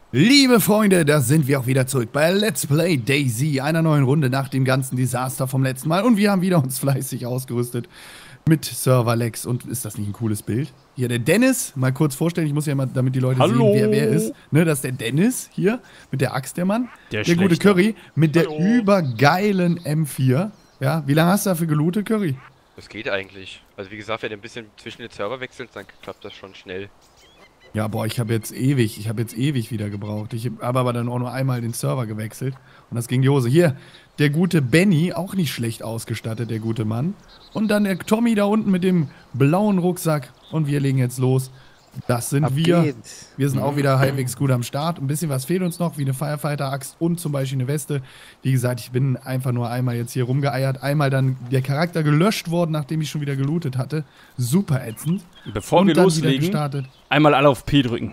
Liebe Freunde, da sind wir auch wieder zurück bei Let's Play DayZ, einer neuen Runde nach dem ganzen Desaster vom letzten Mal. Und wir haben wieder uns fleißig ausgerüstet mit Server-Lex. Und ist das nicht ein cooles Bild? Hier der Dennis, mal kurz vorstellen, ich muss ja mal, damit die Leute sehen, wer ist. Ne, das ist der Dennis hier, mit der Axt, der Mann. Der gute Curry, mit der übergeilen M4. Ja, wie lange hast du dafür gelootet, Curry? Das geht eigentlich. Also wie gesagt, wenn du ein bisschen zwischen den Server wechselst, dann klappt das schon schnell. Ja, boah, ich habe jetzt ewig wieder gebraucht. Ich habe aber dann auch nur einmal den Server gewechselt und das ging Jose. Hier, der gute Benny, auch nicht schlecht ausgestattet, der gute Mann. Und dann der Tommy da unten mit dem blauen Rucksack und wir legen jetzt los. Das sind wir. Geht's. Wir sind auch wieder halbwegs gut am Start. Ein bisschen was fehlt uns noch, wie eine Firefighter-Axt und zum Beispiel eine Weste. Wie gesagt, ich bin einfach nur einmal jetzt hier rumgeeiert. Einmal dann der Charakter gelöscht worden, nachdem ich schon wieder gelootet hatte. Super ätzend. Bevor wir loslegen, einmal alle auf P drücken.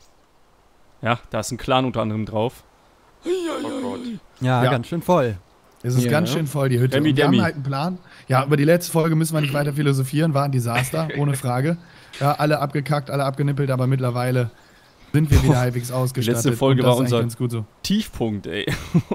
Ja, da ist ein Clan unter anderem drauf. Oh Gott. Ja, ganz schön voll. Es ist ganz schön voll, die Hütte. Und wir haben halt einen Plan. Ja, über die letzte Folge müssen wir nicht weiter philosophieren. War ein Desaster, ohne Frage. Ja, alle abgekackt, alle abgenippelt, aber mittlerweile sind wir wieder halbwegs ausgestattet. Die letzte Folge war unser ganz gut so. Tiefpunkt, ey.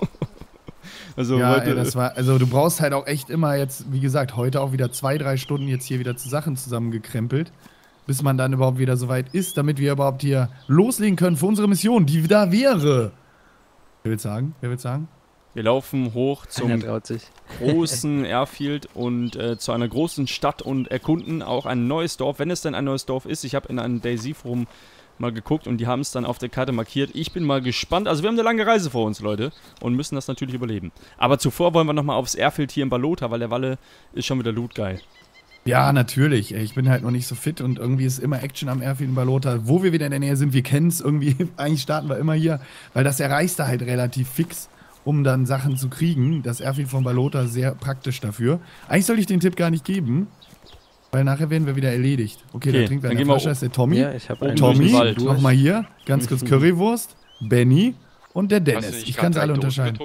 Also ja, heute, ey, das war, also du brauchst halt auch echt immer jetzt, wie gesagt, heute auch wieder 2-3 Stunden jetzt hier wieder zu Sachen zusammengekrempelt, bis man dann überhaupt wieder so weit ist, damit wir überhaupt hier loslegen können für unsere Mission, die da wäre. Wer will sagen? Wer will sagen? wir laufen hoch zum großen Airfield und zu einer großen Stadt und erkunden auch ein neues Dorf, wenn es denn ein neues Dorf ist. Ich habe in einem DayZ-Forum mal geguckt und die haben es dann auf der Karte markiert. Ich bin mal gespannt. Also wir haben eine lange Reise vor uns, Leute, und müssen das natürlich überleben. Aber zuvor wollen wir nochmal aufs Airfield hier in Balota, weil der Walle ist schon wieder lootgeil. Ja, natürlich. Ich bin halt noch nicht so fit und irgendwie ist immer Action am Airfield in Balota. Wo wir wieder in der Nähe sind, wir kennen es irgendwie. Eigentlich starten wir immer hier, weil das erreichst du halt relativ fix, um dann Sachen zu kriegen. Das Airfield von Balota sehr praktisch dafür. Eigentlich sollte ich den Tipp gar nicht geben, weil nachher werden wir wieder erledigt. Okay, dann trinken wir eine Flasche. Das ist der Tommy. Ja, ich habe Tommy, nochmal hier. Ganz kurz Currywurst, Benny und der Dennis. Ich kann sie alle unterscheiden.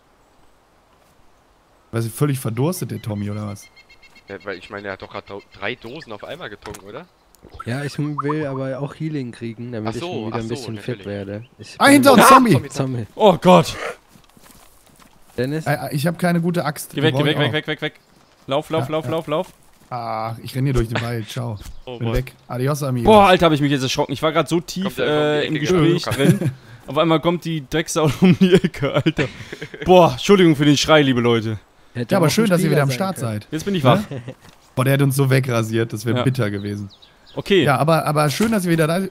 Weil sie völlig verdurstet, der Tommy, oder was? Ja, weil ich meine, er hat doch gerade 3 Dosen auf einmal getrunken, oder? Ja, ich will aber auch Healing kriegen, damit ich wieder ein bisschen fit werde. Hinter uns, Zombie! Oh Gott! Dennis? Ich habe keine gute Axt. Geh weg, weg. Lauf. Ich renne hier durch den Wald, ciao. Bin weg. Adios, Amigo. Boah, Alter, habe ich mich jetzt erschrocken. Ich war gerade so tief im Gespräch drin. Auf einmal kommt die Drecksau um die Ecke, Alter. Boah, Entschuldigung für den Schrei, liebe Leute. Ja, aber schön, dass ihr wieder am Start seid. Jetzt bin ich wach. Boah, der hat uns so wegrasiert, das wäre bitter gewesen. Okay. Ja, aber schön, dass ihr wieder da seid.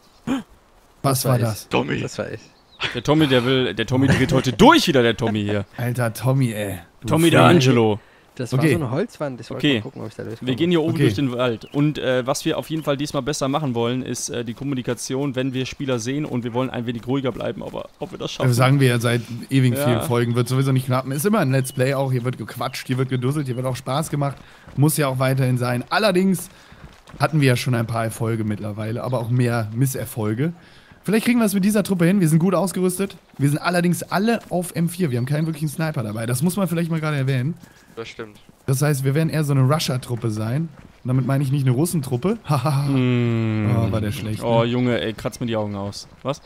Was war das? Tommy. Das war ich. Der Tommy dreht heute durch wieder, der Tommy hier. Alter, Tommy, ey. Tommy D'Angelo. Das war so eine Holzwand. Ich wollte mal gucken, ob ich da durchkomme. Wir gehen hier oben durch den Wald. Und was wir auf jeden Fall diesmal besser machen wollen, ist die Kommunikation, wenn wir Spieler sehen. Und wir wollen ein wenig ruhiger bleiben, aber ob wir das schaffen. Also sagen wir ja seit ewig vielen Folgen, wird sowieso nicht knappen. Ist immer ein Let's Play auch. Hier wird gequatscht, hier wird gedusselt, hier wird auch Spaß gemacht. Muss ja auch weiterhin sein. Allerdings hatten wir ja schon ein paar Erfolge mittlerweile, aber auch mehr Misserfolge. Vielleicht kriegen wir es mit dieser Truppe hin. Wir sind gut ausgerüstet. Wir sind allerdings alle auf M4. Wir haben keinen wirklichen Sniper dabei. Das muss man vielleicht mal gerade erwähnen. Das stimmt. Das heißt, wir werden eher so eine Rusher-Truppe sein. Und damit meine ich nicht eine Russentruppe. Haha. Oh, war der schlecht. Oh, ne? Junge, ey, kratz mir die Augen aus. Was?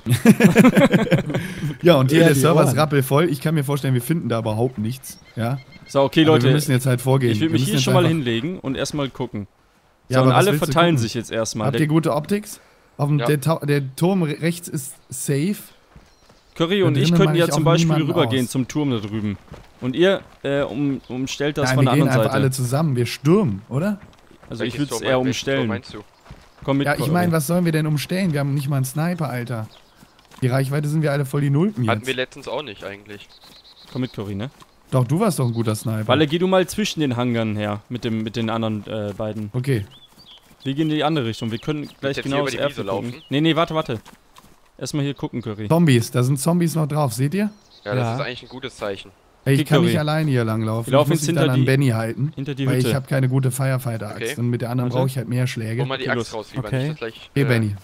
Ja, und hier der Server ist rappelvoll. Ich kann mir vorstellen, wir finden da überhaupt nichts. Ja. So, okay, aber Leute. wir müssen jetzt halt vorgehen. Ich will mich hier schon mal hinlegen und erstmal gucken. Ja, so, und alle verteilen sich jetzt erstmal. Habt ihr gute Optics? Der Turm rechts ist safe. Curry und ich könnten ja zum Beispiel rübergehen zum Turm da drüben. Und ihr umstellt das von der anderen Seite. Wir gehen einfach alle zusammen. Wir stürmen, oder? Also ich würde es eher umstellen. Komm mit, ja, ich meine, was sollen wir denn umstellen? Wir haben nicht mal einen Sniper, Alter. Die Reichweite sind wir alle voll die Nulpen jetzt. Hatten wir letztens auch nicht eigentlich. Komm mit, Curry, ne? Doch, du warst doch ein guter Sniper. Walle, geh du mal zwischen den Hangern her mit den anderen beiden. Okay. Wir gehen in die andere Richtung. Wir können gleich genau das Airfield gucken. Nee, warte. Erstmal hier gucken, Curry. Zombies, da sind Zombies noch drauf, seht ihr? Ja, das ist eigentlich ein gutes Zeichen. Ey, ich kann nicht alleine hier langlaufen. Wir laufen jetzt hinter an Benny halten, hinter die weil Hütte. Ich habe keine gute Firefighter-Axt und mit der anderen brauche ich halt mehr Schläge. Hol mal die Axt raus, lieber. Okay, Benny.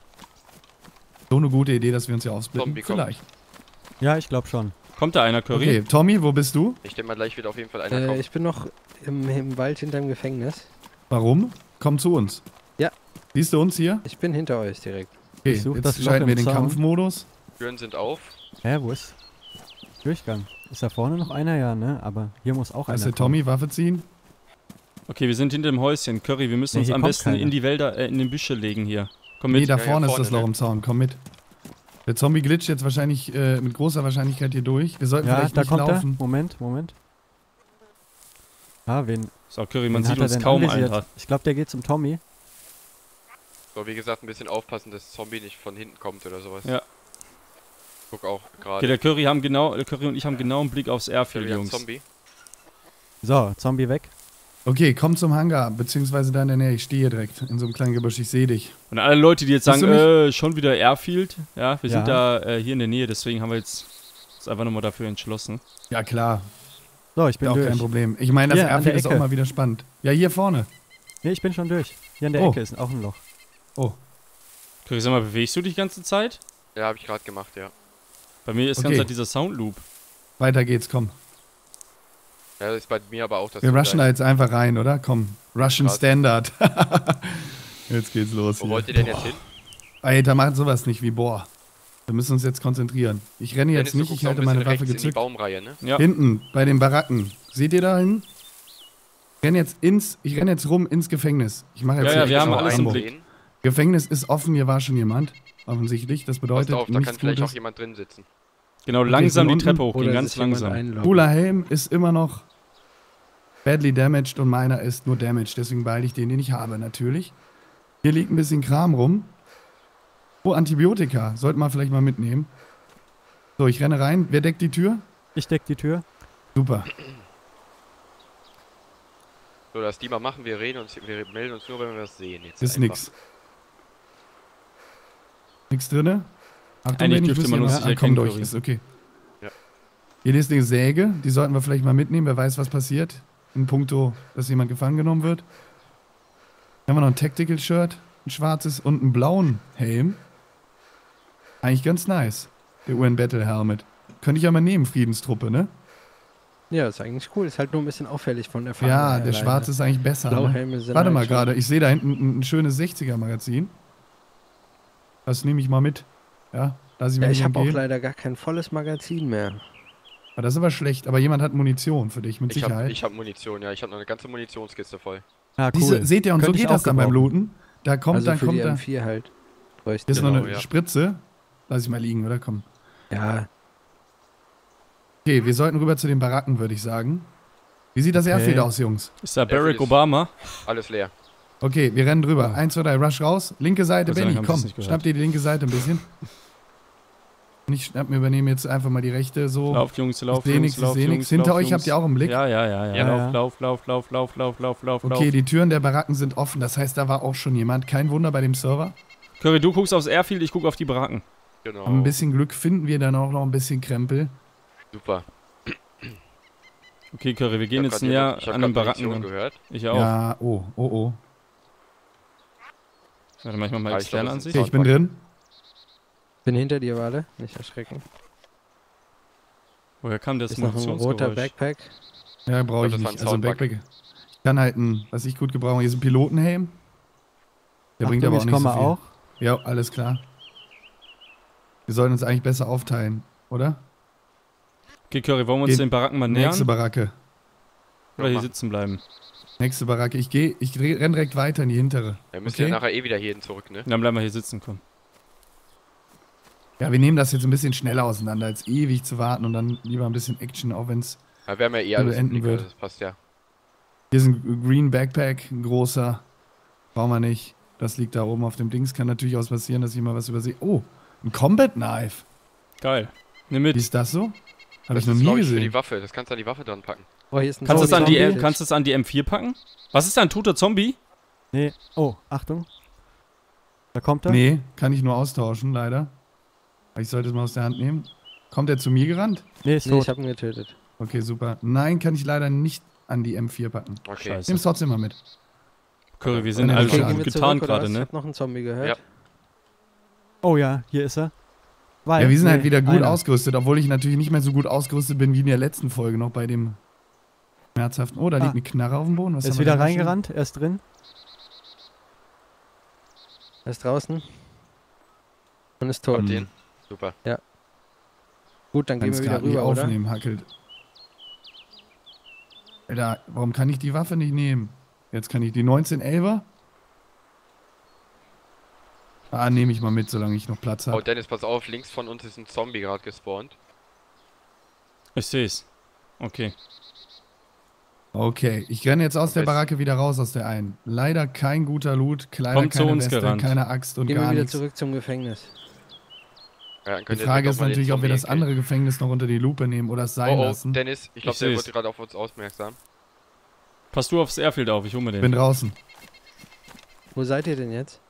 So eine gute Idee, dass wir uns hier aufsplitten. Vielleicht. Ja, ich glaube schon. Kommt da einer, Curry? Okay, Tommy, wo bist du? Ich denke mal, gleich wird auf jeden Fall einer kommen. Ich bin noch im Wald hinterm Gefängnis. Warum? Komm zu uns. Ja. Siehst du uns hier? Ich bin hinter euch direkt. Okay, jetzt schalten wir den Kampfmodus. Türen sind auf. Hä, wo ist Durchgang? Ist da vorne noch einer? Ja, ne? Aber hier muss auch Da ist einer der Tommy, Waffe ziehen. Okay, wir sind hinter dem Häuschen. Curry, wir müssen Nee, uns hier am kommt besten keiner. in die Wälder, in den Büsche legen hier. Komm Nee, mit. da Ja, vorne ist vorne, das Loch ne? im Zaun. Komm mit. Der Zombie glitscht jetzt wahrscheinlich mit großer Wahrscheinlichkeit hier durch. Wir sollten Ja, vielleicht da nicht kommt laufen. er. Moment. Ah, wen So, Curry, man wen sieht hat er uns denn kaum, anvisiert? Alter. Ich glaube, der geht zum Tommy. So, wie gesagt, ein bisschen aufpassen, dass Zombie nicht von hinten kommt oder sowas. Ja. Guck auch Okay, gerade. der Curry und ich haben genau einen Blick aufs Airfield, Jungs. Zombie. So, Zombie weg. Okay, komm zum Hangar, beziehungsweise da in der Nähe. Ich stehe hier direkt in so einem kleinen Gebüsch. Ich sehe dich. Und alle Leute, die jetzt Siehst sagen, du schon wieder Airfield, ja, wir Ja. sind da hier in der Nähe, deswegen haben wir uns einfach nochmal dafür entschlossen. Ja, klar. So, ich bin Auch durch. kein Problem. Ich meine, das Hier, an Airfield der ist auch Ecke. mal wieder spannend. Ja, hier vorne. Nee, ich bin schon durch. Hier an der Oh. Ecke ist auch ein Loch. Oh, Curry, sag mal, bewegst du dich die ganze Zeit? Ja, habe ich gerade gemacht, ja. Bei mir ist Okay. ganz halt dieser Soundloop. weiter geht's, komm. Ja, das ist bei mir aber auch das. Wir rushen da jetzt einfach rein, oder? Komm. Russian Krass. Standard. Jetzt geht's los Wo hier. wollt ihr denn jetzt hin? Alter, macht sowas nicht wie boah. Wir müssen uns jetzt konzentrieren. Ich renne jetzt Dennis, du nicht, guckst ich auch ein halte bisschen meine Waffe rechts in die gezückt. Baumreihe, ne? Ja. Hinten, bei den Baracken. Seht ihr da hin? Ich renne jetzt rum ins Gefängnis. Ich mache jetzt Ja, hier ja, wir haben extra alles im Einbruch. Blick. Gefängnis ist offen, hier war schon jemand. Offensichtlich, das Passt bedeutet auf, da kann nichts vielleicht auch Gutes. jemand drin sitzen. Genau, Okay, langsam von die unten Treppe hochgehen, Oder ganz sich jemand langsam. einloggen. Cooler Helm ist immer noch badly damaged und meiner ist nur damaged. Deswegen behalte ich den ich habe, natürlich. Hier liegt ein bisschen Kram rum. Oh, Antibiotika. Sollte man vielleicht mal mitnehmen. So, ich renne rein. Wer deckt die Tür? Ich deck die Tür. Super. So, das die mal machen, wir melden uns nur, wenn wir das sehen. Jetzt Ist einfach. nix. Nix drinne? Achtung, Eigentlich wenn ich dürfte man wüsste, uns ja, nicht komm erkennen, durch, Curry. ist okay. Ja. Hier ist eine Säge, die sollten wir vielleicht mal mitnehmen, wer weiß, was passiert. In puncto, dass jemand gefangen genommen wird. Hier haben wir noch ein Tactical-Shirt, ein schwarzes und einen blauen Helm. Eigentlich ganz nice. Der UN-Battle-Helmet. Könnte ich ja mal nehmen, Friedenstruppe, ne? Ja, ist eigentlich cool. Ist halt nur ein bisschen auffällig von der Farbe. Ja, her der alleine. schwarze ist eigentlich besser. Ne? Blauhelme sind Warte halt mal schon- gerade, ich sehe da hinten ein schönes 60er-Magazin. Das nehme ich mal mit. Ja, lass ich mir Ja, nicht ich habe auch entgehen. leider gar kein volles Magazin mehr. Aber das ist aber schlecht. Aber jemand hat Munition für dich, mit Sicherheit. Ich hab Munition, ja. Ich habe noch eine ganze Munitionskiste voll. Ah, cool. Diese, seht ihr, und so Könnte ich geht das auch dann beim gebrauchen. Looten. Da kommt, Also dann für kommt die da. M4 halt. Bräuchte Hier ist noch Genau, eine ja. Spritze. Lass ich mal liegen, oder? Komm. Ja, Okay, wir sollten rüber zu den Baracken, würde ich sagen. Wie sieht das Okay. Airfield aus, Jungs? Ist da Airfield Barack ist- Obama? Alles leer. Okay, wir rennen drüber. Oh. 1, 2, 3, rush raus. Linke Seite, Gott sei Dank Benny, haben sie es komm. nicht gehört. Schnapp dir die linke Seite ein bisschen. Und ich schnapp mir, übernehme jetzt einfach mal die rechte so. Lauft, Jungs, ich lauft, sehe Jungs, nichts, ich lauft, sehe Jungs, nichts. Hinter lauft, euch Jungs. habt ihr auch einen Blick. Ja. Ja. Lauf. Okay, die Türen der Baracken sind offen. Das heißt, da war auch schon jemand. Kein Wunder bei dem Server. Curry, du guckst aufs Airfield, ich guck auf die Baracken. Genau. Aber ein bisschen Glück finden wir dann auch noch ein bisschen Krempel. Super. Okay, Curry, wir Ich gehen hab jetzt grad näher ich hab an den grad Baracken Munition ran. gehört. Ich auch. Ja, oh. Warte mal, ich mach mal Ah, ich glaub, externe das Ansicht. ist Okay, ich bin drin. bin hinter dir, Wale. Nicht erschrecken. Woher kam das Ist noch ein roter Munitionsgeräusch? Backpack. Ja, brauche ich Das war nicht. ein Also Soundbug. Backpack. Ich kann halt was ich gut gebrauche, hier ist ein Pilotenhelm. Der bringt Achtung, aber auch ich nicht so komme viel. auch. Ja, alles klar. Wir sollten uns eigentlich besser aufteilen, oder? Okay, Curry, wollen wir uns Geh- den Baracken mal Nächste nähern? Baracke. Oder hier Mach. sitzen bleiben? Nächste Baracke. Ich renn direkt weiter in die hintere. Wir müssen Okay. ja nachher eh wieder hierhin zurück, ne? Dann bleiben wir hier sitzen, komm. Ja, wir nehmen das jetzt ein bisschen schneller auseinander, als ewig zu warten und dann lieber ein bisschen Action, auch wenn es. Ja, wir haben ja eh Wo alles im enden Blick, wird. also das passt ja. Hier ist ein Green Backpack, ein großer. Brauchen wir nicht. Das liegt da oben auf dem Dings. Kann natürlich auch passieren, dass ich mal was übersehe. Oh, ein Combat Knife. Geil. Nimm Wie mit. ist das so? Habe Das ich noch ist, nie glaub ich, für gesehen. die Waffe. Das kannst du an die Waffe dran packen. Oh, hier ist ein Kannst du Zombie. es an die M4 packen? Was ist da, ein toter Zombie? Nee. Oh, Achtung. Da kommt er. Nee, kann ich nur austauschen, leider. Aber ich sollte es mal aus der Hand nehmen. Kommt er zu mir gerannt? Nee, ist Nee, tot. ich hab ihn getötet. Okay, super. Nein, kann ich leider nicht an die M4 packen. Okay. Scheiße. Nimm's trotzdem mal mit. Curry, wir sind Okay, alle gehen schon wir gut zurück, getarnt oder gerade, was? Ich ne? hab noch einen Zombie gehört. Ja. Oh ja, hier ist er. Weil, Ja, wir sind nee, halt wieder gut einer. ausgerüstet, obwohl ich natürlich nicht mehr so gut ausgerüstet bin wie in der letzten Folge noch bei dem schmerzhaften. Oh, da liegt eine Knarre auf dem Boden. Was Er ist haben wir wieder da schon? reingerannt, er ist drin. Er ist draußen. Und ist tot. Und den? Super. Gut, dann gehen wir Kann's wieder grad nicht rüber, oder? aufnehmen, hackelt. Alter, warum kann ich die Waffe nicht nehmen? Jetzt kann ich die 1911er. Ah, nehme ich mal mit, solange ich noch Platz Oh, habe. Dennis, pass auf, links von uns ist ein Zombie gerade gespawnt. Ich seh's. Okay. Okay, ich renne jetzt aus der Weiß- Baracke wieder raus aus der einen. Leider kein guter Loot, Kleider, Kommt zu keine uns Weste, gerannt. keine Axt und Gehen wir gar wieder nichts. zurück zum Gefängnis. Ja, dann Die könnt ihr Frage direkt ist auch mal den natürlich, ob wir Zombie das hinkriegen. andere Gefängnis noch unter die Lupe nehmen oder es sein Oh, lassen. Dennis, ich glaube, Ich der seh's. wird gerade auf uns aufmerksam. Pass du aufs Airfield auf, ich hole mir Ich bin den. draußen. Wo seid ihr denn jetzt?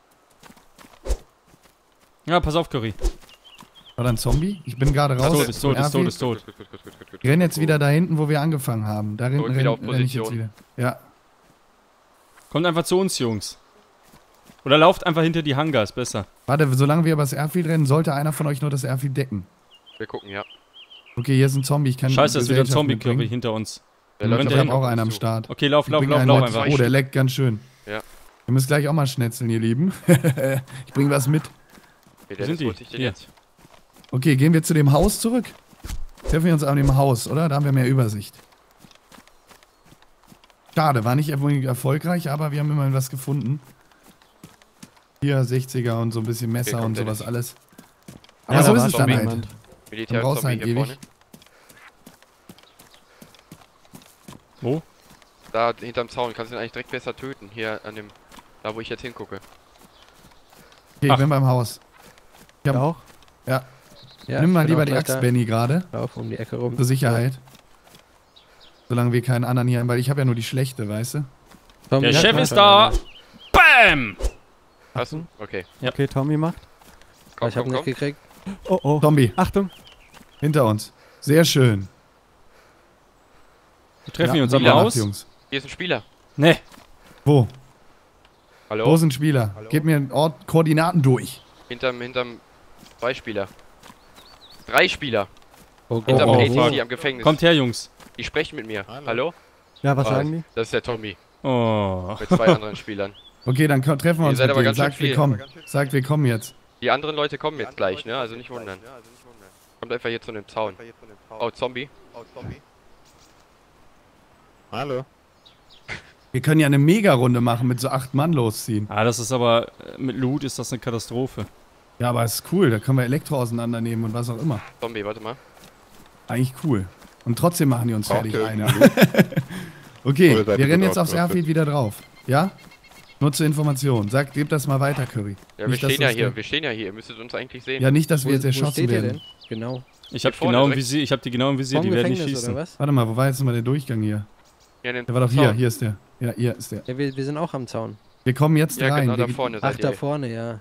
Ja, pass auf, Curry. War da ein Zombie? Ich bin gerade raus. Ist tot, ist tot, ist tot, ist tot. Gut. Ich renne jetzt wieder da hinten, wo wir angefangen haben. Da Zurück wieder auf renn ich jetzt Position. wieder. Ja. Kommt einfach zu uns, Jungs. Oder lauft einfach hinter die Hangars, besser. Warte, solange wir über das Airfield rennen, sollte einer von euch nur das Airfield decken. Wir gucken, ja. Okay, hier ist ein Zombie. Ich kann Scheiße, ist wieder ein Gesellschaft Zombie, mitbringen. Curry, hinter uns. Der Ich läuft rennt aber habe dahin. auch auf einen uns am zu. Start. Okay, lauf, Ich lauf, bring lauf, einen lauf mit. einfach. Oh, der leckt ganz schön. Ja. Ihr müsst gleich auch mal schnetzeln, ihr Lieben. Ich bring was mit. Okay, Wo sind Dennis die? holt sich den Hier. jetzt. Okay, gehen wir zu dem Haus zurück. Treffen wir uns an dem Haus, oder? Da haben wir mehr Übersicht. Schade, war nicht erfolgreich, aber wir haben immerhin was gefunden. Hier 60er und so ein bisschen Messer Okay, komm, und sowas Dennis. alles. Ja, Aber so da ist war es schon dann halt. jemand. Dann brauchst du Militär-Zombie halt hier vorne. ewig. Wo? Da hinterm Zaun kannst du ihn eigentlich direkt besser töten. Hier an dem. Da wo ich jetzt hingucke. Okay, ich Ach. bin beim Haus. Ich hab, Auch? Ja, Nimm mal ich bin lieber auch die gleich Axt, da. Benny, gerade. Lauf um die Ecke rum. Zur Sicherheit. Solange wir keinen anderen hier haben, weil ich habe ja nur die schlechte, weißt du? Komm, Der ja, Chef komm, ist schon da! einer. Bam! Hast du? Okay. Okay, Tommy macht. Komm, Ich hab komm, nicht komm. gekriegt. Oh, oh. Zombie, Achtung. hinter uns. Sehr schön. Wir treffen Ja, uns am gute Nacht, Haus. Jungs. Hier ist ein Spieler. Ne, Wo? Hallo? Wo sind Spieler? Hallo? Gebt mir einen Ort, Koordinaten durch. Hinterm. Zwei Spieler. Drei Spieler. Oh, Hinterm oh, Place fuck. hier am Gefängnis. kommt her, Jungs. Die sprechen mit mir. Hallo? Ja, was Ah, sagen die? Das ist der Tommy. Oh. Mit zwei anderen Spielern. Okay, dann treffen wir Ihr uns seid mit aber denen. ganz schön Sagt, wir viel. kommen. Sagt, wir kommen jetzt. Die anderen Leute kommen jetzt gleich, ne? Also nicht wundern. Kommt einfach hier zu dem Zaun. Oh, Zombie. Hallo. Wir können ja eine Mega-Runde machen, mit so 8 Mann losziehen. Ah, das ist aber, mit Loot ist das eine Katastrophe. Ja, aber ist cool. Da können wir Elektro auseinandernehmen und was auch immer. Zombie, warte mal. Eigentlich cool. Und trotzdem machen die uns Braucht fertig ihr einer. irgendwie Okay, Oder seid wir ihr rennen gut jetzt aufs ausgerüstet? Airfield wieder drauf. Ja? Nur zur Information. Sagt, gebt das mal weiter, Curry. Ja, Nicht, wir dass stehen ja das hier. der- Wir stehen ja hier. Ihr müsstet uns eigentlich sehen. Ja, nicht, dass wir Wo, jetzt wo erschossen steht ihr werden. denn? Genau. Ich habe vorne genau im direkt. Visier, ich habe die genau im Visier, Vom die werden nicht Gefängnis schießen. oder was? Warte mal, wo war jetzt nochmal der Durchgang hier? Ja, den Der war doch hier. Zaun. Hier ist der. Ja, hier ist der. Ja, wir sind auch am Zaun. Wir kommen jetzt Ja, rein. genau, da Wir- vorne Ach, seid da ihr. vorne, ja.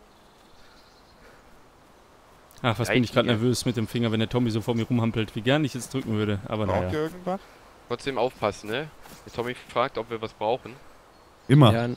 Ach, was bin ich gerade Hier. nervös mit dem Finger, wenn der Tommy so vor mir rumhampelt. Wie gern ich jetzt drücken würde, aber Braucht naja. ihr irgendwas? Trotzdem aufpassen, ne? Der Tommy fragt, ob wir was brauchen. Immer. Ja.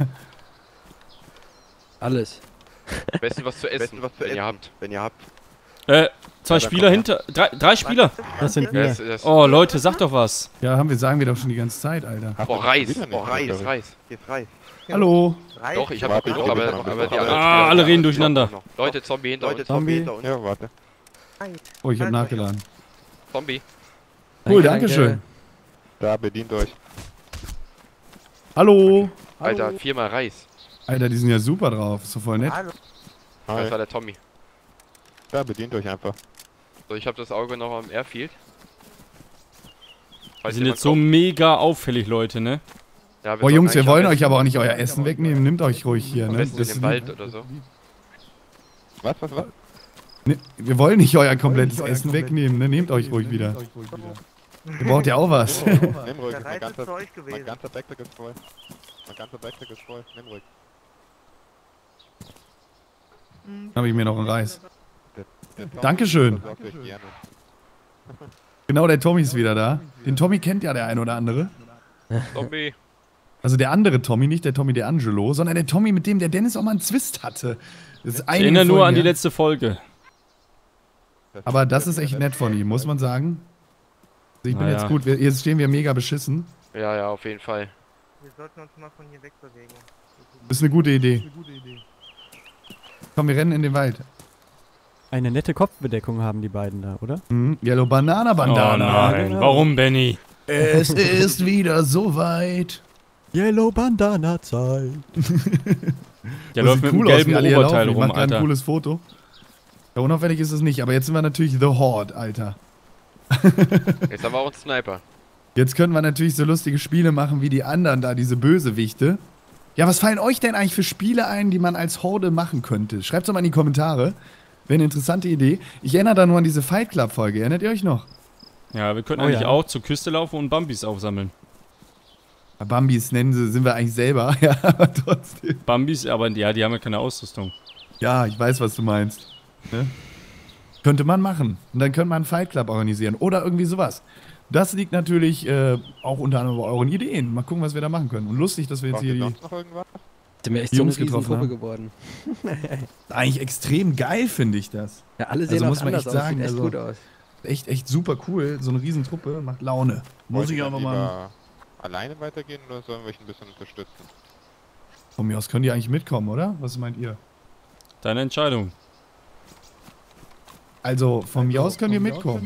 Alles. Am besten was zu essen, wenn ihr habt. Wenn ihr habt. Zwei Ja, dann Spieler komm hinter, drei Spieler. Das sind Ja, wir. Oh, Leute, sagt doch was. Ja, sagen wir doch schon die ganze Zeit, Alter. Habt Boah, ihr Reis. wieder nicht, Boah, Reis, Curry? Reis. Hier ist Reis. Hallo. Doch, ich hab Warte, genug, ich aber bin die noch. anderen Ah, Spieler- alle reden durcheinander. Leute, Zombie hinter uns. Zombie. Ja, warte. Oh, ich habe nachgeladen. Zombie. Cool, Danke, danke schön. Da bedient euch. Hallo. Alter, 4-mal Reis. Alter, die sind ja super drauf. Ist doch voll nett. Hallo. Das Hi. war der Tommy. Da bedient euch einfach. So, ich habe das Auge noch am Airfield. Die Falls sind jemand jetzt so kommt. mega auffällig, Leute, ne? Ja, Boah, sollten Jungs, wir eigentlich wollen am euch aber auch nicht euer Essen wegnehmen. Nehmt euch ruhig hier, Am ne? besten in Das den Wald oder so. Was? Ne, wir wollen nicht euer komplettes Essen wegnehmen, ne? Nehmt euch ruhig wieder. Ihr braucht ja auch was. Nimm ruhig. Der Mein Reis ist für euch mein gewesen. ganzer Backpack ist voll. Mein ganzer Backpack ist voll. Nimm ruhig. Habe ich mir noch einen Reis. Der Tom Dankeschön. versorgt euch gerne. Genau, der Tommy ist wieder da. Den Tommy kennt ja der ein oder andere. Zombie. Also der andere Tommy, nicht der Tommy DeAngelo, sondern der Tommy, mit dem der Dennis auch mal einen Zwist hatte. Das ist Ich einige erinnere nur Folgen an die her. letzte Folge. Aber das ist echt nett von ihm, muss man sagen. Also ich bin Naja. jetzt gut, jetzt stehen wir mega beschissen. Ja, ja, auf jeden Fall. Wir sollten uns mal von hier wegbewegen. Das ist eine gute Idee. Komm, wir rennen in den Wald. eine nette Kopfbedeckung haben, die beiden da, oder? Yellow Banana Bandana. Oh nein, warum, Benny? Es ist wieder soweit. Yellow Bandana Zeit. Der Das läuft sieht mit einem cool aus, wie gelben alle hier Oberteil laufen. Ich rum, mach grad ein Alter. cooles Foto. Ja, unauffällig ist es nicht, aber jetzt sind wir natürlich The Horde, Alter. Jetzt haben wir auch einen Sniper. Jetzt können wir natürlich so lustige Spiele machen wie die anderen da, diese Bösewichte. Ja, was fallen euch denn eigentlich für Spiele ein, die man als Horde machen könnte? Schreibt's doch mal in die Kommentare. Wäre eine interessante Idee. Ich erinnere da nur an diese Fight Club Folge. Erinnert ihr euch noch? Ja, wir könnten Oh eigentlich ja. auch zur Küste laufen und Bambis aufsammeln. Ja, Bambis nennen sie, sind wir eigentlich selber. Ja, aber trotzdem. Bambis, aber ja, die haben ja keine Ausrüstung. Ja, ich weiß, was du meinst. Ne? Könnte man machen. Und dann könnte man einen Fight Club organisieren. Oder irgendwie sowas. Das liegt natürlich auch unter anderem bei euren Ideen. Mal gucken, was wir da machen können. Und lustig, dass wir jetzt Braucht hier ihr die... sonst noch irgendwas? Sind wir echt Jungs so eine getroffen Riesengruppe haben. geworden. Eigentlich extrem geil, finde ich das. Ja, alle Also sehen muss auch man anders echt aus, sagen, sieht echt also- gut aus. Echt super cool. So eine Riesentruppe macht Laune. Muss Wollt ich ihr einfach dann mal... lieber alleine weitergehen oder sollen wir euch ein bisschen unterstützen? Von mir aus können die eigentlich mitkommen, oder? Was meint ihr? Deine Entscheidung. Also, von mir aus könnt ihr mitkommen. Ja,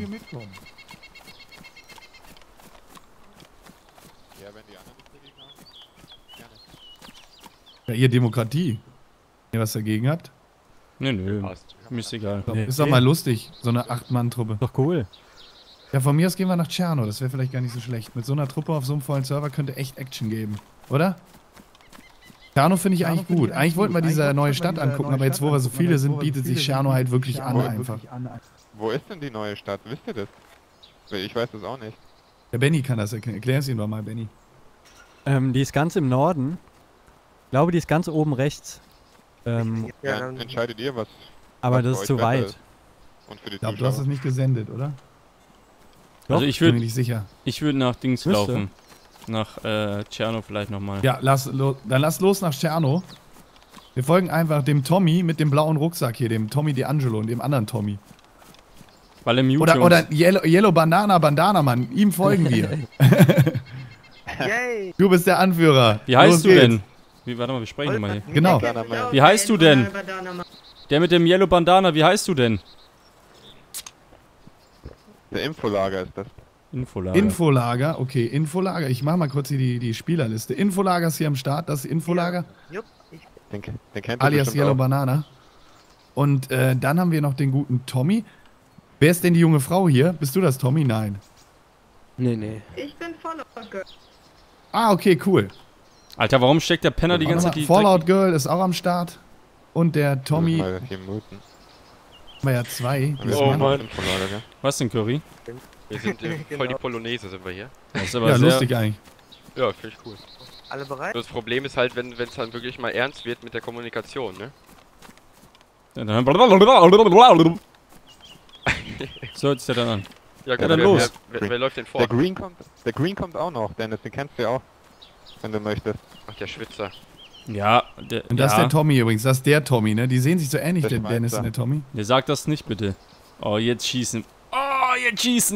wenn die anderen nicht dagegen haben. Gerne. Ja, ihr Demokratie. Wenn ihr was dagegen habt? Nö, Passt. mir ist egal. Nee. Ist doch mal lustig, so eine 8-Mann-Truppe. Doch cool. Ja, von mir aus gehen wir nach Tscherno. Das wäre vielleicht gar nicht so schlecht. Mit so einer Truppe auf so einem vollen Server könnte echt Action geben. Oder? Tscherno finde ich eigentlich gut. Eigentlich wollten wir diese neue Stadt angucken, aber jetzt, wo wir so viele sind, bietet sich Tscherno halt wirklich an einfach. Wo ist denn die neue Stadt? Wisst ihr das? Weil ich weiß das auch nicht. Der Benny kann das erklären. Erklär es ihm doch mal, Benny. Die ist ganz im Norden. Ich glaube, die ist ganz oben rechts. Ja, Ja, dann entscheidet ihr, was Aber was das für ist euch zu besser weit. ist. Und für die Ich glaube, du hast Zuschauer. es nicht gesendet, oder? Also Doch, ich Bin mir würde nicht sicher. nach Dings Müsste. laufen. Nach Tscherno vielleicht nochmal. Ja, dann lass los nach Tscherno. Wir folgen einfach dem Tommy mit dem blauen Rucksack hier, dem Tommy D'Angelo und dem anderen Tommy. Weil im YouTube. Oder Yellow Banana Bandana, Mann. Ihm folgen wir. Yay! Du bist der Anführer. Wie heißt Los du geht's. denn? Warte mal, wir sprechen mal hier. Genau. Wie heißt du denn? Der mit dem Yellow Bandana, wie heißt du denn? Der Infolager ist das. Infolager. Infolager, okay, Infolager. Ich mach mal kurz hier die Spielerliste. Infolager ist hier am Start, das ist Infolager, Jupp, ich Den kennt ihr alias bestimmt Yellow auch. Banana. Und dann haben wir noch den guten Tommy. Wer ist denn die junge Frau hier? Bist du das, Tommy? Nein. Nee. bin Fallout Girl. Ah, okay, cool. Alter, warum steckt der Penner die ganze Zeit die Fallout Girl ist auch am Start. Und der Tommy, Mal 4 Minuten. haben wir ja zwei. Wir Oh, sind noch Mann. im Infolager, gell? Was denn, Curry? Wir sind voll die Genau. Polonaise, sind wir hier. Das ist aber Ja, sehr... lustig eigentlich. Ja, finde ich cool. Alle bereit? Nur das Problem ist halt, wenn es dann wirklich mal ernst wird mit der Kommunikation, ne? So hört sich der dann an. Ja, Ja, dann los. Wer läuft denn vor? Der Green kommt auch noch, Dennis, den kennst du ja auch. Wenn du möchtest. Ach, der Schwitzer. Ja, Und das ist der Tommy übrigens, das ist der Tommy, ne? Die sehen sich so ähnlich, Der der Dennis Schweizer. und der Tommy. Der sagt das nicht, bitte. Oh, jetzt schießen. Oh, jetzt schießen.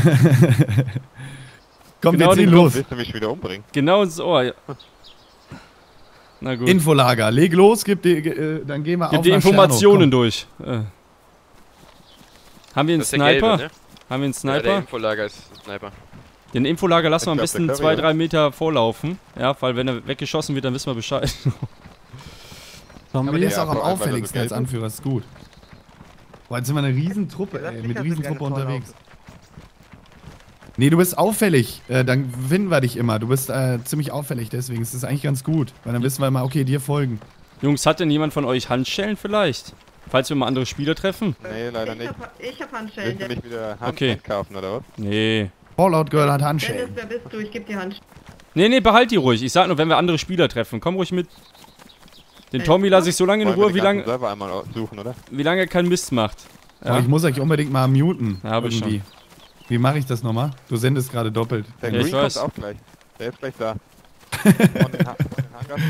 Kommt, Genau wir ziehen den los. Willst du mich wieder umbringen? Genau ins Ohr. Ja. Na gut. Infolager, leg los, dann gehen wir Gib auf die nach Informationen Tscherno. durch. Haben wir einen Das ist der Sniper? Gelbe, ne? Haben wir einen Ja, der Sniper? Infolager ist ein Sniper. Den Infolager lassen wir am Ich glaub, besten der 2, Curry, 3 Meter vorlaufen. Ja, weil wenn er weggeschossen wird, dann wissen wir Bescheid. Aber der Zombie. ist auch am vor allem, weil er so auffälligsten als gelb ist. Anführer, ist gut. Boah, jetzt sind wir eine Riesentruppe, Ja, ey, sicher mit sind Riesentruppe gerne unterwegs. Nee, du bist auffällig, dann finden wir dich immer. Du bist ziemlich auffällig, deswegen ist das eigentlich ganz gut. Weil dann wissen wir immer, okay, dir folgen. Jungs, hat denn jemand von euch Handschellen vielleicht? Falls wir mal andere Spieler treffen? Nee, leider nicht. Ich hab Willst Handschellen. du mich wieder Okay. kaufen oder was? Nee. Fallout Girl hat Handschellen. wer bist du? Ich geb dir Handschellen. Nee, behalt die ruhig. Ich sag nur, wenn wir andere Spieler treffen. Komm ruhig mit. Den Tommy lasse ich so lange in Wollen Ruhe, wir den ganzen wie Server einmal suchen, oder? lange er keinen Mist macht. Aber ich muss euch unbedingt mal muten. Ja, hab ich irgendwie. Wie mache ich das nochmal? Du sendest gerade doppelt. Der Ja, ich Green kommt weiß. auch gleich. Der ist gleich da. Von den Hangars.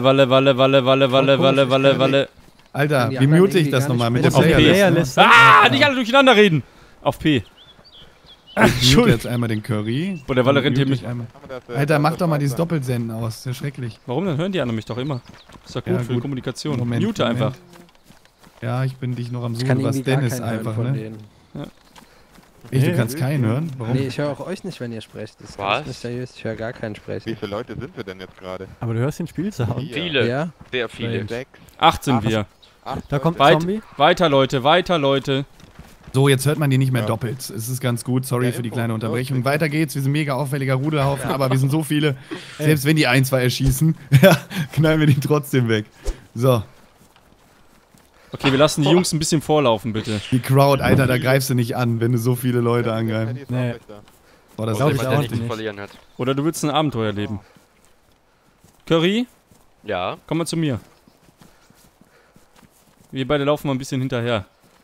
Walle. Alter, Die wie anderen mute ich irgendwie das gar nochmal nicht mit der Auf P. Playerliste? Ah, nicht alle durcheinander reden. Auf P. Ich mute Entschuldigung. jetzt einmal den Curry. Boah, der Walle rennt hier Mute mit. ich einmal. Haben wir das, Alter, mach das doch mal Schweizer? dieses Doppelsenden aus. Das ist ja schrecklich. Warum? Dann hören die anderen mich doch immer. Ist doch gut Ja, für die gut. Kommunikation. Moment, Mute Moment. einfach. Ja, ich bin dich noch am Ich kann Suchen. Was irgendwie gar Dennis keinen hören einfach, von ne? denen. Echt, du kannst keinen hören? Warum? Nee, ich höre auch euch nicht, wenn ihr sprecht. Das ist Was? ganz mysteriös. Ich höre gar keinen Wie sprechen. viele Leute sind wir denn jetzt gerade? Aber du hörst den Spielsound. Hier. Viele. Ja? Sehr viele. 6, 8 sind wir. 8. Da kommt ein Zombie. Weiter, Leute, weiter, Leute. So, jetzt hört man die nicht mehr Ja. doppelt. Es ist ganz gut. Sorry Ja, für die Info. kleine Unterbrechung. Lustig. Weiter geht's. Wir sind mega auffälliger Rudelhaufen, aber wir sind so viele. Selbst wenn die ein, zwei erschießen, ja, knallen wir die trotzdem weg. So, Okay, wir lassen die Jungs ein bisschen vorlaufen, bitte. die Crowd, Alter, da greifst du nicht an, wenn du so viele Leute angreifst. Nee. Boah, das Glaub ist ich der auch nichts zu nicht. verlieren hat. Oder du willst ein Abenteuer leben. Curry, Ja. komm mal zu mir. Wir beide laufen mal ein bisschen hinterher.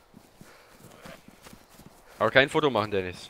Aber kein Foto machen, Dennis.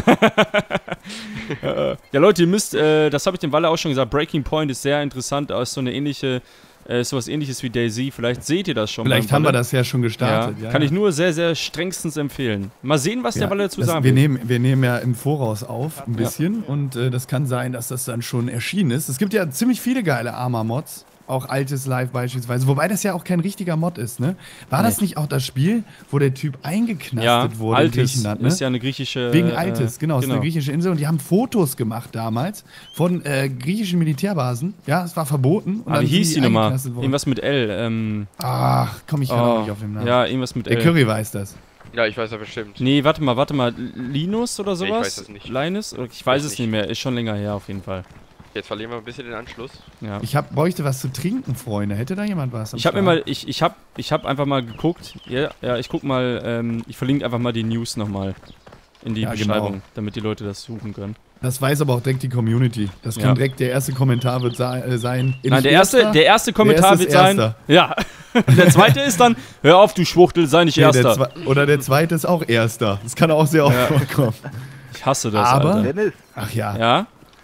Ja, Leute, ihr müsst, das habe ich dem Walle auch schon gesagt, Breaking Point ist sehr interessant, ist so eine ähnliche, sowas ähnliches wie DayZ. Vielleicht seht ihr das schon. Vielleicht beim haben wir Walle. das ja schon gestartet. Ja, Ja, kann ich nur sehr, sehr strengstens empfehlen. Mal sehen, was der Walle dazu sagen wir will. nehmen ja im Voraus auf, ein bisschen. Und das kann sein, dass das dann schon erschienen ist. Es gibt ja ziemlich viele geile Arma-Mods. Auch altes Live beispielsweise. Wobei das ja auch kein richtiger Mod ist, ne? War das nicht auch das Spiel, wo der Typ eingeknastet wurde in Altes Griechenland, ne? ist ja eine griechische... Wegen Altes, genau. Es ist eine genau. griechische Insel und die haben Fotos gemacht damals von griechischen Militärbasen. Ja, es war verboten. Und Ah, wie sind hieß die nochmal? eingeknastet worden. Irgendwas mit L. Ach, komm, ich kann auch nicht auf den Namen. Ja, irgendwas mit Der L. Curry weiß das. Ja, ich weiß ja bestimmt. Nee, warte mal. Linus oder Nee, ich sowas? weiß es nicht. Linus? Ich weiß es nicht. nicht mehr. Ist schon länger her auf jeden Fall. Jetzt verlieren wir ein bisschen den Anschluss. Ja. Ich bräuchte was zu trinken, Freunde. Hätte da jemand was? am Ich habe mir Start? mal, ich hab einfach mal geguckt. Ja, ich guck mal, ich verlinke einfach mal die News nochmal in die Ja, Beschreibung, genau. damit die Leute das suchen können. Das weiß aber auch direkt die Community. Das kann Ja. direkt der erste Kommentar wird sein. Nein, der erste Kommentar Wer ist wird das sein. Erster? Ja. Und der zweite ist dann, hör auf, du Schwuchtel, sei nicht Nee, der Erster. oder der zweite ist auch Erster. Das kann auch sehr oft vorkommen. Ich hasse das, Aber- Alter. Dennis, Ach ja. Ja?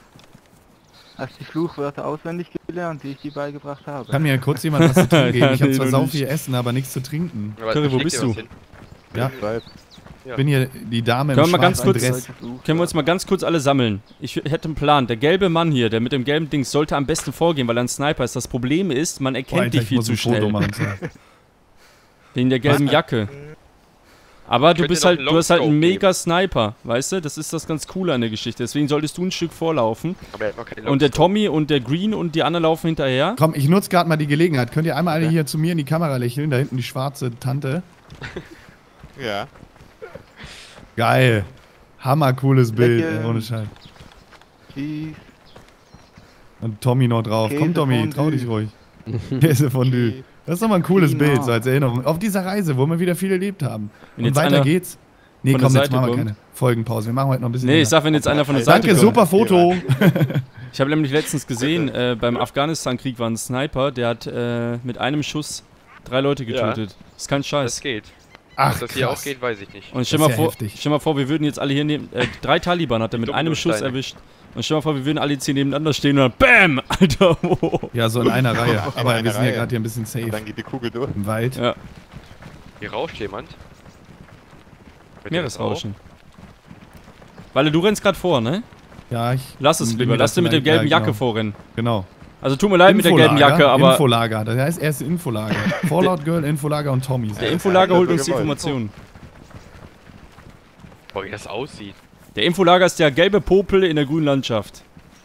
hast du die Fluchwörter auswendig gelernt, die ich dir beigebracht habe? Kann mir kurz jemand was zu trinken geben? Ich habe Nee, zwar noch sau nicht. viel Essen, aber nichts zu trinken. Aber Curry, wo schickt bist dir du? was hin. Ja. Ich Ich bin hier die Dame im Können wir mal ganz schwarzen kurz- Dress. Können wir uns mal ganz kurz alle sammeln? Ich hätte einen Plan. Der gelbe Mann hier, der mit dem gelben Ding, sollte am besten vorgehen, weil er ein Sniper ist. Das Problem ist, man Boah, erkennt Alter, dich ich viel muss zu ein Foto schnell. machen. So. Wegen der gelben Jacke. Aber du Könnt bist ihr halt, noch einen du hast halt einen Longscope mega Sniper, weißt du? Das ist das ganz Coole an der Geschichte. Deswegen solltest du ein Stück vorlaufen. Aber er hat noch keine Und der Longscope. Tommy und der Green und die anderen laufen hinterher. Komm, ich nutze gerade mal die Gelegenheit. Könnt ihr einmal alle hier zu mir in die Kamera lächeln? Da hinten die schwarze Tante. Ja. Geil. Hammer cooles Bild, Lächeln. ohne Scheiß. Cheese, Und Tommy noch drauf. Komm, Tommy, Käsefondue. trau dich ruhig. Käsefondue. Das ist doch mal ein cooles Genau. Bild, so als Erinnerung. Auf dieser Reise, wo wir wieder viel erlebt haben. Wenn Und jetzt weiter einer geht's. Nee, von der komm, jetzt Seite machen wir kommt. keine Folgenpause. Wir machen heute noch ein bisschen. Nee, ich länger. sag, wenn jetzt einer von der Seite Danke, kommt. super Foto. Ich habe nämlich letztens gesehen, beim Afghanistan-Krieg war ein Sniper, der hat mit einem Schuss 3 Leute getötet. Das ist kein Das Scheiß. geht. Ach, Dass das hier auch krass. geht, weiß ich nicht. Und stell Das mal, ist ja vor, heftig. stell mal vor, wir würden jetzt alle hier neben. 3 Taliban hat er mit einem Schuss Dominosteine. erwischt. Und stell mal vor, wir würden alle jetzt hier nebeneinander stehen und dann BAM! Alter, oh. Ja, so in einer Reihe. In Aber einer wir sind ja Reihe. gerade hier ein bisschen safe Dann geht die Kugel durch. im Wald. Ja, Hier rauscht jemand. Hört ihr das Meeresrauschen. Weil du rennst gerade vor, ne? Ja, ich. Lass es bin lieber. mir Lass das dir mit der vielleicht- gelben ja, Jacke genau. vorrennen. Genau. Also tut mir leid mit der gelben Jacke, aber Infolager. Das heißt erst Infolager. Fallout Girl, Infolager und Tommy. der Infolager holt uns die gewollt. Informationen. auch? Boah, wie das aussieht. Der Infolager ist der gelbe Popel in der grünen Landschaft.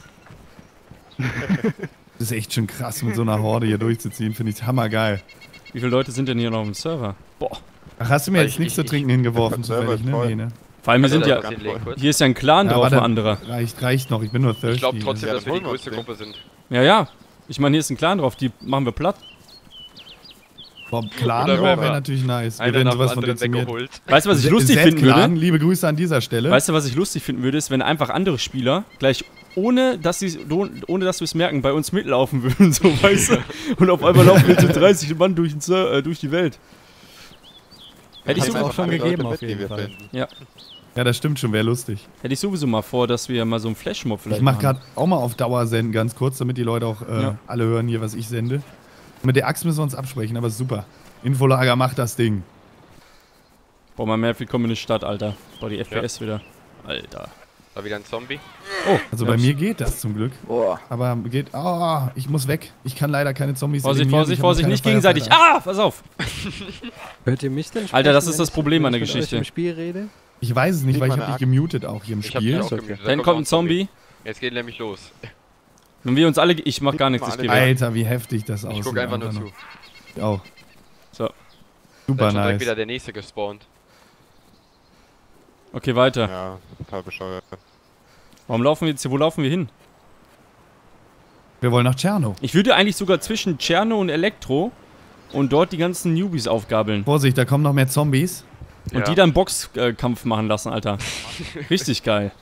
Das ist echt schon krass, mit so einer Horde hier durchzuziehen. Finde ich hammergeil. Wie viele Leute sind denn hier noch auf dem Server? Boah. Ach, hast du mir Weil jetzt ich- nichts zu ich- trinken hingeworfen, ich- Server zufällig, ist ne? voll. Nee, ne? Vor allem, wir sind Könnt ihr ja. das hinlegen kurz? Hier ist ja ein Clan drauf, warte, ein anderer. Reicht noch, ich bin nur thirsty. Ich glaube trotzdem, Ja, dass wir dann die holen wir größte uns den. Gruppe sind. Ja, ja. Ich meine, hier ist ein Clan drauf, die machen wir platt. Boah, Clan Oder wäre wenn natürlich nice. Wir Einer werden nach dem sowas von anderen dezimiert. weggeholt. Weißt du, was ich lustig finden würde? Z-Clan, liebe Grüße an dieser Stelle. Weißt du, was ich lustig finden würde, ist, wenn einfach andere Spieler gleich ohne dass wir es merken, bei uns mitlaufen würden, so weißt du. Und auf einmal laufen wir zu 30 Mann durch die Welt. Hätte ich, Hat's so, auch schon Alle gegeben, Leute auf mit, jeden die wir Fall. finden. Ja, das stimmt schon, wäre lustig. hätte ich sowieso mal vor, dass wir mal so einen Flashmob vielleicht Ich mache machen. gerade auch mal auf Dauer senden, ganz kurz, damit die Leute auch Ja. alle hören hier, was ich sende. Mit der Axt müssen wir uns absprechen, aber ist super. Infolager macht das Ding. Boah, mal mehr willkommen in die Stadt, Alter. Boah, die FPS wieder. Alter. Da wieder ein Zombie. Also bei mir geht das zum Glück. Boah. Aber geht. Oh, ich muss weg. Ich kann leider keine Zombies Vorsicht, eliminieren. Vorsicht, Ich habe Vorsicht, keine nicht gegenseitig. Firefighter. Ah, pass auf. Hört ihr mich denn? Alter, das sprechen, ist das wenn Problem ich- an der wenn ich mit euch Geschichte. im Spiel rede? Ich weiß es nicht, weil ich Sieht habe man dich gemutet auch hier im Ich hab Spiel. dich auch okay. gemutet. Dann Da kommt ein Zombie. Jetzt geht nämlich los. Wenn wir uns alle... Ich mach gar nichts, ich alle geh weg. Alter, wie heftig das aussieht. Ich guck einfach nur Alter, zu. noch. Auch. So. Super Dann ist schon direkt nice. wieder der nächste gespawnt. Okay, weiter. Ja, total bescheuert. Warum laufen wir jetzt hier? Wo laufen wir hin? Wir wollen nach Tscherno. Ich würde eigentlich sogar zwischen Tscherno und Elektro und dort die ganzen Newbies aufgabeln. Vorsicht, da kommen noch mehr Zombies. Und die dann Boxkampf machen lassen, Alter. Richtig geil.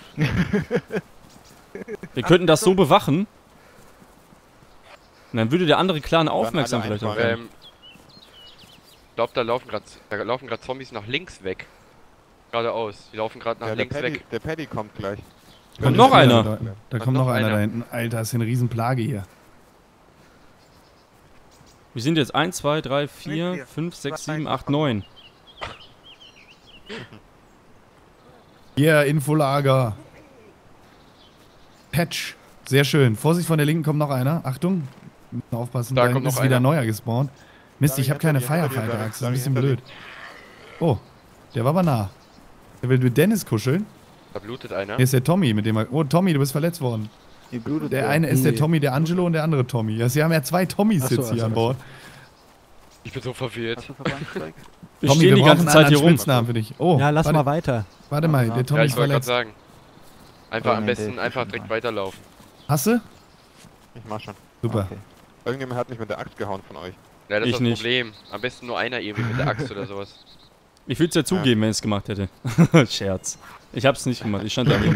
Wir könnten das so bewachen. Und dann würde der andere Clan aufmerksam alle vielleicht auch einfahren. werden. Ich glaube, da laufen gerade Zombies nach links weg. Geradeaus. Die laufen gerade nach Ja, der links Paddy, weg. der Paddy kommt gleich. Und noch einer. Da kommt noch einer da hinten. Alter, ist hier eine Riesenplage hier. Wir sind jetzt 1, 2, 3, 4, 5, 6, 7, 8, 9. Hier, Infolager. Patch. Sehr schön. Vorsicht, von der linken kommt noch einer. Achtung. Müssen aufpassen, Da da kommt ist noch wieder einer. ein neuer gespawnt. Mist, ich habe keine hinter dir, Firefighter-Axt. Das ist ein David, bisschen hinter dir. blöd. Oh, der war aber nah. Der will mit Dennis kuscheln. Da blutet einer. Hier ist der Tommy, mit dem er... Oh, Tommy, du bist verletzt worden. Die blutet Der so. eine ist der Nee. Tommy, der Angelo und der andere Tommy. Ja, sie haben ja zwei Tommys Ach so, jetzt hier ach so, an ach so. Bord. Ich bin so verwirrt. Hast du Verbandszeug? Wir Tommy, stehen wir die ganze brauchen Zeit einen hier anderen rum. Spitznamen für dich. Oh, Ja, lass warte, mal weiter. Warte mal, Ja, der Ja, Tommy ich ist wollte gerade verletzt. sagen. Einfach Oh, am nee, besten der ist einfach schon direkt mal. weiterlaufen. Hast du? Ich mach schon. Super. Okay. Irgendjemand hat mich mit der Axt gehauen von euch. Ja, das Ich ist das nicht. Problem. Am besten nur einer irgendwie mit der Axt oder sowas. Ich würde es ja zugeben, wenn ich es gemacht hätte. Scherz. Ich hab's nicht gemacht, ich stand daneben.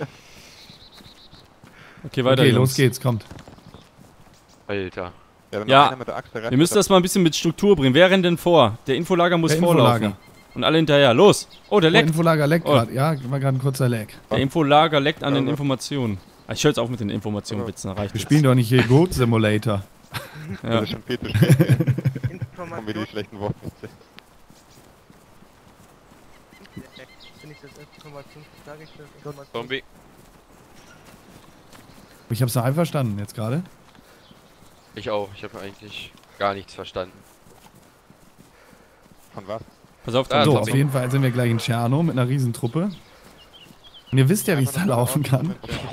Okay, weiter, Okay, Jungs. los geht's, kommt. Alter. Ja, wenn Ja, einer mit der Axt Wir müssen das mal ein bisschen mit Struktur bringen. Wer rennt denn vor? Der Infolager muss Der vorlaufen. Infolager. Und alle hinterher. Los! Oh, der Oh, leckt. Infolager leckt Oh. gerade. Ja, war gerade ein kurzer Lag. Der Infolager leckt an den Also. Informationen. Ah, ich höre jetzt auf mit den Informationen-Witzen, reicht Wir jetzt. spielen doch nicht hier Goat Simulator. Das Ja. ist schon viel zu spät. Hier. Kommen wir Information. die schlechten Wortwitze. Wenn ich das erst Information sage, ich das Information. Zombie. Ich hab's noch einverstanden jetzt gerade. Ich auch. Ich habe eigentlich gar nichts verstanden. Von was? Pass auf, Da, So, Tom. auf jeden Fall sind wir gleich in Tscherno mit einer Riesentruppe. Und ihr wisst ja, wie es da laufen kann.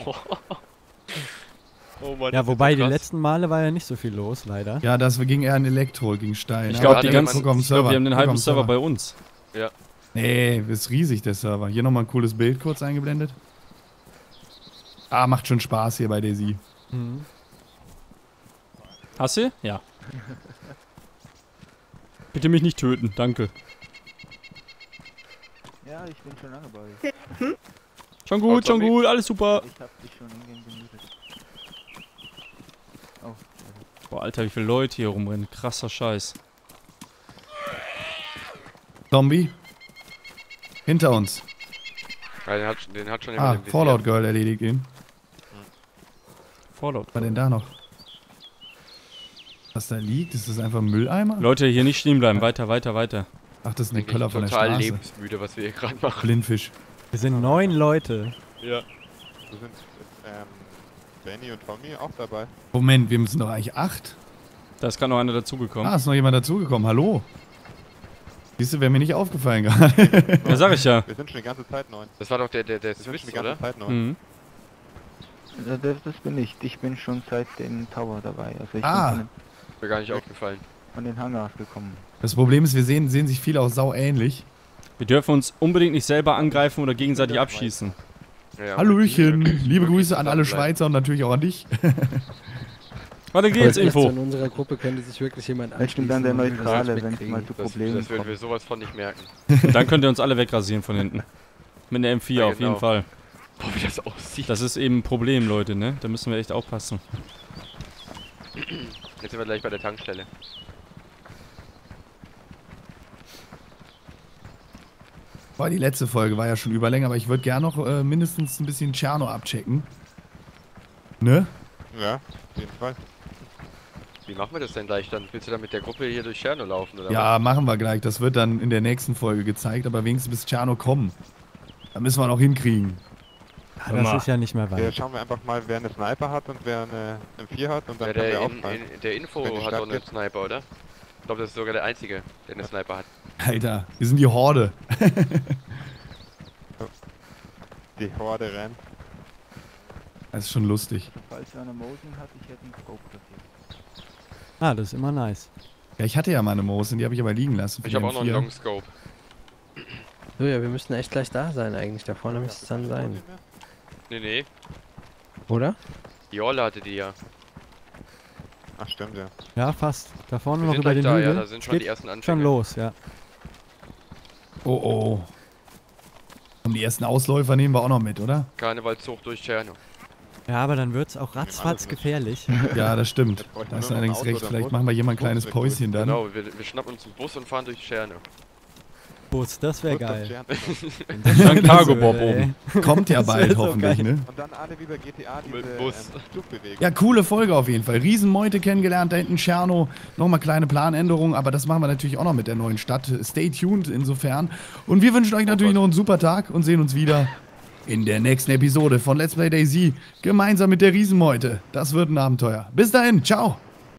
Oh Mann, Ja, wobei die letzten letzten Male war ja nicht so viel los, leider. Ja, das ging eher in Elektro, ging steil. Ich Aber glaube, die guck ganzen- auf den ich glaub, Server. wir haben den Guck halben auf Server bei uns. Nee, ist riesig, der Server. Hier nochmal ein cooles Bild kurz eingeblendet. Ah, macht schon Spaß hier bei Daisy. Mhm. Hast du? Ja. Bitte mich nicht töten, danke. Ja, ich bin schon lange bei euch. Schon gut, schon Zombie. gut, alles super. Ich hab dich schon in den gemietet. Oh, Boah, Alter, wie viele Leute hier rumrennen. Krasser Scheiß. Zombie. Hinter uns. Ja, den hat schon Ah, jemand im Fallout Visier. Girl erledigt ihn. Fallout. Was war denn da noch? Was da liegt? Ist das einfach ein Mülleimer? Leute, hier nicht stehen bleiben. Weiter, weiter, weiter. Ach, das ist ein Bin Köller von der total Straße. lebensmüde, was wir hier gerade machen. Blindfisch. Wir sind 9 Leute. Ja. Du sind Danny und Tommy auch dabei. Moment, wir müssen doch eigentlich 8. Da ist gerade noch einer dazugekommen. Ah, ist noch jemand dazugekommen. Hallo. Siehst du, wäre mir nicht aufgefallen gerade. Ja, sag ich ja. Wir sind schon die ganze Zeit 9. Das war doch der Wir sind Swiss, schon die ganze oder? Zeit 9. Mhm. das bin ich. Ich bin schon seit dem Tower dabei. Also ich Ah. bin Ist mir gar nicht aufgefallen. von den Hangars gekommen. Das Problem ist, wir sehen sich viele auch sau ähnlich. Wir dürfen uns unbedingt nicht selber angreifen oder gegenseitig abschießen. Ja, ja, Hallöchen. wirklich Liebe Grüße an alle zusammenbleiben. Schweizer und natürlich auch an dich. Warte geht's, Aber echt, so Info. in unserer Gruppe könnte sich wirklich jemand Ich bin dann der anschließen und Neutrale, das wenn es mitkriegen. mal zu Das Problemen würden kommt. wir sowas von nicht merken. Und dann könnt ihr uns alle wegrasieren von hinten. Mit der M4 Ja, auf jeden genau. Fall. Boah, wie das aussieht. Das ist eben ein Problem, Leute, ne? Da müssen wir echt aufpassen. Jetzt sind wir gleich bei der Tankstelle. Boah, die letzte Folge war ja schon überlänge, aber ich würde gerne noch mindestens ein bisschen Tscherno abchecken. Ne? Ja, auf jeden Fall. Wie machen wir das denn gleich dann? Willst du dann mit der Gruppe hier durch Tscherno laufen, oder Ja, machen wir gleich. Das wird dann in der nächsten Folge gezeigt, aber wenigstens bis Tscherno kommen. Da müssen wir noch hinkriegen. Ja, das ist ja nicht mehr Ja, weit. schauen wir einfach mal, wer eine Sniper hat und wer eine M4 hat und dann Ja, können wir der, aufteilen. der Info Wenn die hat Stadt auch einen geht. Sniper, oder? Ich glaube, das ist sogar der Einzige, der eine Sniper hat. Alter, wir sind die Horde. Die Horde rennt. Das ist schon lustig. Falls er eine Mosin hat, ich hätte einen Scope platziert. Ah, das ist immer nice. Ja, ich hatte ja mal eine Mosin, die habe ich aber liegen lassen. für Ich die habe auch noch einen M4. Longscope. So, ja, wir müssten echt gleich da sein eigentlich. Da vorne müsste es dann sein. Nee. Oder? Die Orla hatte die ja. Ach stimmt, ja. Ja, fast. Da vorne Wir noch sind über gleich den da, Hügel. ja, da sind schon Geht die ersten schon Anfänge. los, ja. Oh oh. Und die ersten Ausläufer nehmen wir auch noch mit, oder? Karnevalszug durch Tscherno. Ja, aber dann wird's auch ratzfatz gefährlich. Ja, das stimmt. Jetzt bräuchten Da wir ist nur noch ein allerdings Auto recht. oder Vielleicht Bus. machen wir hier mal ein kleines Bus wäre cool. Päuschen dann. Genau, wir schnappen uns einen Bus und fahren durch Tscherno. Bus, das wäre Gut, das geil. Tscherno. Dann Cargo-Bob oben. Kommt ja Das wär bald so hoffentlich, geil. ne? Und dann alle wie bei GTA Mit diese Bus. Zugbewegung. Ja, coole Folge auf jeden Fall. Riesenmeute kennengelernt, da hinten Tscherno. Nochmal kleine Planänderungen, aber das machen wir natürlich auch noch mit der neuen Stadt. Stay tuned insofern. Und wir wünschen euch natürlich noch einen super Tag und sehen uns wieder in der nächsten Episode von Let's Play DayZ. Gemeinsam mit der Riesenmeute. Das wird ein Abenteuer. Bis dahin, ciao!